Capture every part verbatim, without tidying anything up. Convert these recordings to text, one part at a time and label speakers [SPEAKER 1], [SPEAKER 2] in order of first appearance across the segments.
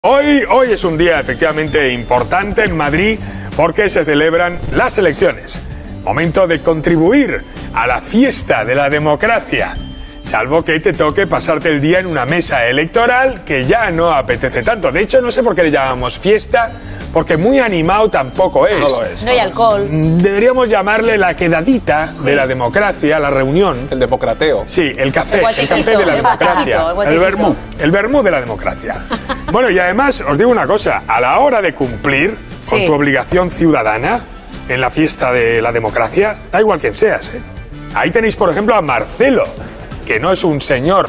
[SPEAKER 1] Hoy, hoy es un día efectivamente importante en Madrid porque se celebran las elecciones. Momento de contribuir a la fiesta de la democracia. Salvo que te toque pasarte el día en una mesa electoral que ya no apetece tanto. De hecho, no sé por qué le llamamos fiesta, porque muy animado tampoco es.
[SPEAKER 2] No lo es.
[SPEAKER 3] No hay alcohol.
[SPEAKER 1] Deberíamos llamarle la quedadita sí. de la democracia, la reunión.
[SPEAKER 2] El democrateo.
[SPEAKER 1] Sí, el café, el, el café de la
[SPEAKER 3] el
[SPEAKER 1] democracia.
[SPEAKER 3] El,
[SPEAKER 1] el vermú. El vermú de la democracia. Bueno, y además, os digo una cosa, a la hora de cumplir sí. con tu obligación ciudadana en la fiesta de la democracia, da igual quien seas, ¿eh? Ahí tenéis, por ejemplo, a Marcelo, que no es un señor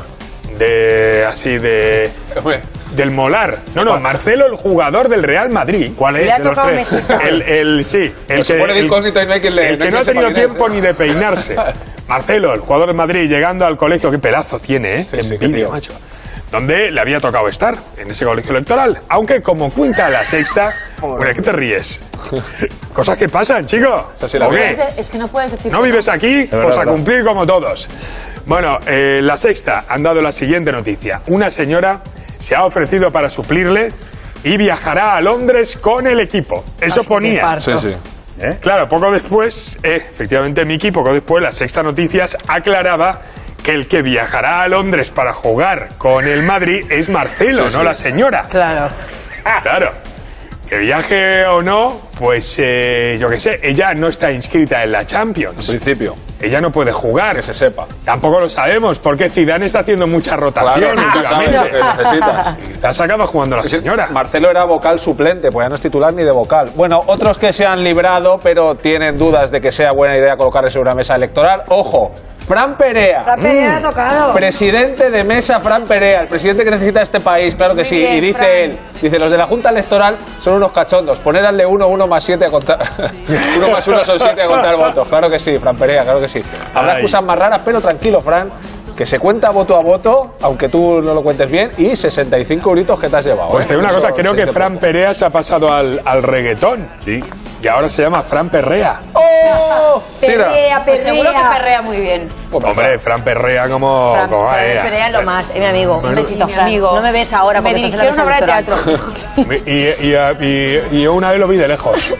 [SPEAKER 1] de así de del molar. No, no, Marcelo, el jugador del Real Madrid.
[SPEAKER 4] ¿Cuál es?
[SPEAKER 3] Le ha tocado Messi.
[SPEAKER 1] El, el sí, el que, el, el,
[SPEAKER 2] no, hay que, le,
[SPEAKER 1] el que no ha tenido tiempo ni de peinarse. Marcelo, el jugador del Madrid, llegando al colegio, qué pedazo tiene, ¿eh?
[SPEAKER 2] Sí,
[SPEAKER 1] qué
[SPEAKER 2] sí,
[SPEAKER 1] envidia,
[SPEAKER 2] qué
[SPEAKER 1] macho. Donde le había tocado estar, en ese colegio electoral. Aunque, como cuenta la Sexta, bueno, ¿qué te ríes? Cosas que pasan, chico.
[SPEAKER 2] Sí la
[SPEAKER 3] es que no puedes decir.
[SPEAKER 1] ¿No vives aquí? Pues a cumplir como todos. Bueno, eh, la Sexta han dado la siguiente noticia. Una señora se ha ofrecido para suplirle y viajará a Londres con el equipo. Eso Ay, ponía.
[SPEAKER 2] Sí, sí.
[SPEAKER 1] ¿Eh? Claro, poco después, eh, efectivamente Miki, poco después, la Sexta Noticias aclaraba que el que viajará a Londres para jugar con el Madrid es Marcelo, sí, no sí. la señora.
[SPEAKER 3] Claro.
[SPEAKER 1] Claro. Que viaje o no, pues eh, yo qué sé, ella no está inscrita en la Champions.
[SPEAKER 2] En principio.
[SPEAKER 1] Ella no puede jugar.
[SPEAKER 2] Que se sepa.
[SPEAKER 1] Tampoco lo sabemos, porque Zidane está haciendo mucha rotación
[SPEAKER 2] claro,
[SPEAKER 1] últimamente.
[SPEAKER 2] Lo que necesitas.
[SPEAKER 1] La sacaba jugando la señora.
[SPEAKER 2] Marcelo era vocal suplente, pues ya no es titular ni de vocal. Bueno, otros que se han librado, pero tienen dudas de que sea buena idea colocarse en una mesa electoral. ¡Ojo! Fran Perea.
[SPEAKER 3] Fran Perea
[SPEAKER 2] mm.
[SPEAKER 3] ha tocado.
[SPEAKER 2] Presidente de mesa, Fran Perea. El presidente que necesita este país, claro que Muy sí. Bien, y dice Fran. él, dice, los de la Junta Electoral son unos cachondos. Poner al de uno, uno más siete a contar... uno más uno son siete a contar votos. Claro que sí, Fran Perea, claro que sí. Habrá Ay. excusas más raras, pero tranquilo, Fran, que se cuenta voto a voto, aunque tú no lo cuentes bien, y sesenta y cinco euritos que te has llevado.
[SPEAKER 1] Pues te digo una cosa, creo que Fran poco. Perea se ha pasado al, al reggaetón.
[SPEAKER 4] Sí.
[SPEAKER 1] Y ahora se llama Fran Perrea.
[SPEAKER 3] ¡Oh! Perrea, Perrea. Pues seguro que perrea muy bien.
[SPEAKER 1] Hombre, Fran Perrea como...
[SPEAKER 3] Fran,
[SPEAKER 1] como
[SPEAKER 3] Fran Perrea lo más, es mi amigo.
[SPEAKER 1] Bueno,
[SPEAKER 3] Un besito,
[SPEAKER 5] mi
[SPEAKER 3] Fran.
[SPEAKER 5] amigo.
[SPEAKER 3] No me ves ahora porque
[SPEAKER 5] me
[SPEAKER 3] estás en la
[SPEAKER 5] una obra de teatro.
[SPEAKER 1] y, y, y, y yo una vez lo vi de lejos.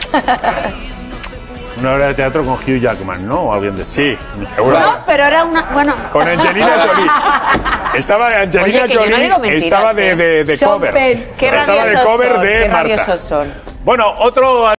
[SPEAKER 4] Una obra de teatro con Hugh Jackman, ¿no? O alguien de...
[SPEAKER 1] Sí, seguro.
[SPEAKER 5] No, pero era una... Bueno...
[SPEAKER 1] Con Angelina Jolie. Estaba Angelina
[SPEAKER 3] Oye,
[SPEAKER 1] Jolie,
[SPEAKER 3] no mentiras,
[SPEAKER 1] estaba de, de, de cover.
[SPEAKER 3] Qué
[SPEAKER 1] estaba de cover
[SPEAKER 5] son,
[SPEAKER 1] de
[SPEAKER 5] qué
[SPEAKER 1] Marta.
[SPEAKER 5] son.
[SPEAKER 4] Bueno, otro...